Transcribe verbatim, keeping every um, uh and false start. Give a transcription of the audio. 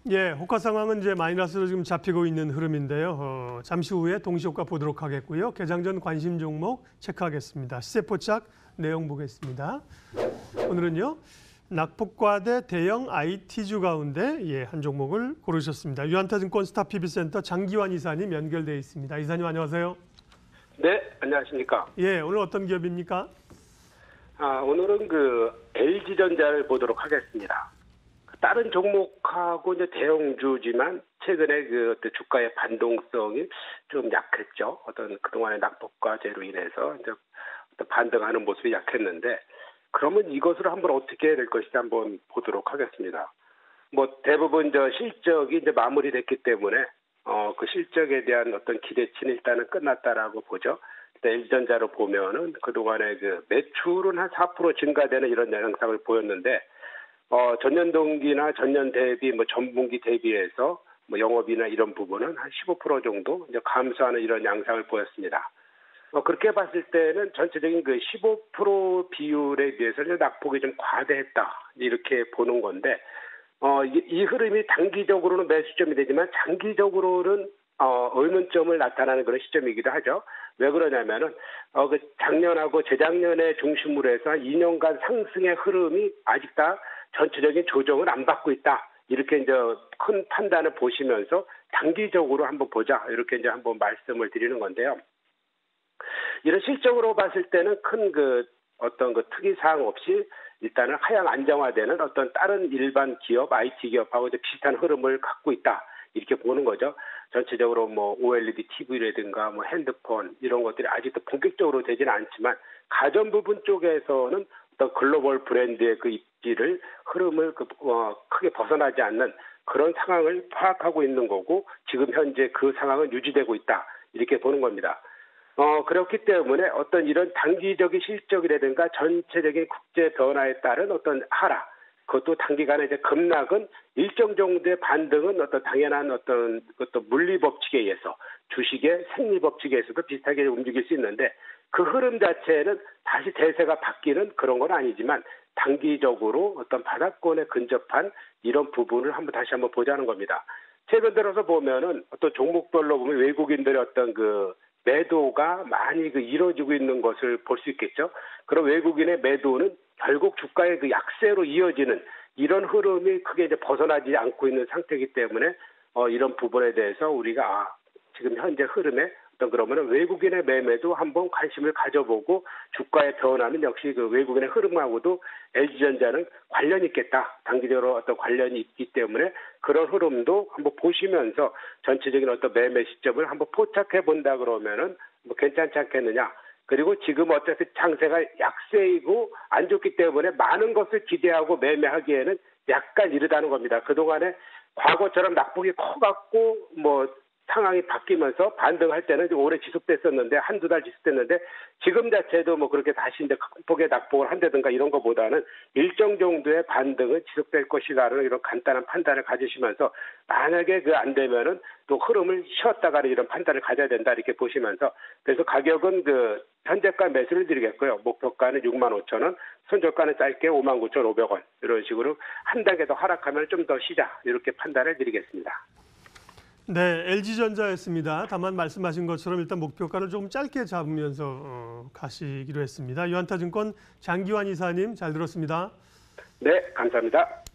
예, 호가 상황은 이제 마이너스로 지금 잡히고 있는 흐름인데요. 어, 잠시 후에 동시효과 보도록 하겠고요. 개장 전 관심 종목 체크하겠습니다. 시세 포착 내용 보겠습니다. 오늘은요. 낙폭과대 대형 아이티주 가운데 예, 한 종목을 고르셨습니다. 유한타증권 스타피비센터 장기환 이사님 연결돼 있습니다. 이사님 안녕하세요. 네, 안녕하십니까. 예, 오늘 어떤 기업입니까? 아, 오늘은 그 엘지전자를 보도록 하겠습니다. 다른 종목하고 이제 대형주지만 최근에 그 어떤 주가의 반동성이 좀 약했죠. 어떤 그동안의 낙폭과제로 인해서 이제 어떤 반등하는 모습이 약했는데, 그러면 이것을 한번 어떻게 해야 될 것인지 한번 보도록 하겠습니다. 뭐 대부분 저 실적이 이제 마무리됐기 때문에 어 그 실적에 대한 어떤 기대치는 일단은 끝났다라고 보죠. 엘지전자로 보면은 그동안에 그 매출은 한 사 퍼센트 증가되는 이런 양상을 보였는데, 어 전년 동기나 전년 대비 뭐 전분기 대비해서 뭐 영업이나 이런 부분은 한 십오 퍼센트 정도 이제 감소하는 이런 양상을 보였습니다. 어 그렇게 봤을 때는 전체적인 그 십오 퍼센트 비율에 비해서는 낙폭이 좀 과대했다 이렇게 보는 건데, 어 이, 이 흐름이 단기적으로는 매수점이 되지만 장기적으로는 어, 의문점을 나타나는 그런 시점이기도 하죠. 왜 그러냐면은, 어, 그 작년하고 재작년에 중심으로 해서 한 이 년간 상승의 흐름이 아직 다 전체적인 조정을 안 받고 있다. 이렇게 이제 큰 판단을 보시면서 단기적으로 한번 보자. 이렇게 이제 한번 말씀을 드리는 건데요. 이런 실적으로 봤을 때는 큰 그 어떤 그 특이사항 없이 일단은 하향 안정화되는 어떤 다른 일반 기업, 아이티 기업하고 이제 비슷한 흐름을 갖고 있다. 이렇게 보는 거죠. 전체적으로 뭐 오엘이디 티비라든가 뭐 핸드폰 이런 것들이 아직도 본격적으로 되지는 않지만 가전 부분 쪽에서는 어떤 글로벌 브랜드의 그 입지를 흐름을 그, 어, 크게 벗어나지 않는 그런 상황을 파악하고 있는 거고, 지금 현재 그 상황은 유지되고 있다. 이렇게 보는 겁니다. 어, 그렇기 때문에 어떤 이런 단기적인 실적이라든가 전체적인 국제 변화에 따른 어떤 하락, 그것도 단기간에 이제 급락은 일정 정도의 반등은 어떤 당연한 어떤 어떤 물리 법칙에 의해서 주식의 생리 법칙에 의해서도 비슷하게 움직일 수 있는데, 그 흐름 자체는 다시 대세가 바뀌는 그런 건 아니지만 단기적으로 어떤 바닥권에 근접한 이런 부분을 한번 다시 한번 보자는 겁니다. 최근 들어서 보면은 어떤 종목별로 보면 외국인들의 어떤 그 매도가 많이 그 이루어지고 있는 것을 볼 수 있겠죠. 그럼 외국인의 매도는 결국 주가의 그 약세로 이어지는 이런 흐름이 크게 이제 벗어나지 않고 있는 상태이기 때문에 어 이런 부분에 대해서 우리가 아, 지금 현재 흐름에 어떤 그러면은 외국인의 매매도 한번 관심을 가져보고, 주가의 변화는 역시 그 외국인의 흐름하고도 엘지전자는 관련이 있겠다. 단기적으로 어떤 관련이 있기 때문에 그런 흐름도 한번 보시면서 전체적인 어떤 매매 시점을 한번 포착해 본다 그러면은 뭐 괜찮지 않겠느냐. 그리고 지금 어차피 장세가 약세이고 안 좋기 때문에 많은 것을 기대하고 매매하기에는 약간 이르다는 겁니다. 그동안에 과거처럼 낙폭이 커갖고 뭐 상황이 바뀌면서 반등할 때는 오래 지속됐었는데, 한두 달 지속됐는데, 지금 자체도 뭐 그렇게 다시 이제 큰 폭의 낙폭을 한다든가 이런 것보다는 일정 정도의 반등은 지속될 것이라는 이런 간단한 판단을 가지시면서, 만약에 그 안 되면은 또 흐름을 쉬었다가는 이런 판단을 가져야 된다 이렇게 보시면서, 그래서 가격은 그 현재가 매수를 드리겠고요. 목표가는 육만 오천 원, 손절가는 짧게 오만 구천오백 원 이런 식으로 한 단계 더 하락하면 좀 더 쉬자 이렇게 판단을 드리겠습니다. 네, 엘지전자였습니다. 다만 말씀하신 것처럼 일단 목표가를 조금 짧게 잡으면서 어, 가시기로 했습니다. 유한타증권 장기환 이사님 잘 들었습니다. 네, 감사합니다.